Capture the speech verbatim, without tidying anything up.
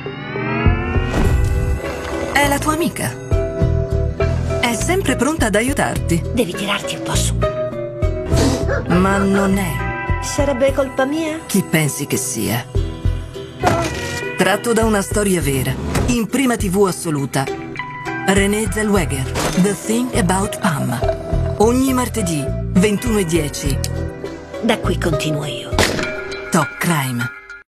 È la tua amica. È sempre pronta ad aiutarti. Devi tirarti un po' su. Ma non è. Sarebbe colpa mia? Chi pensi che sia? Tratto da una storia vera, in prima tivù assoluta. Renée Zellweger, The Thing About Pam. Ogni martedì, ventuno e dieci. Da qui continuo io. Top Crime.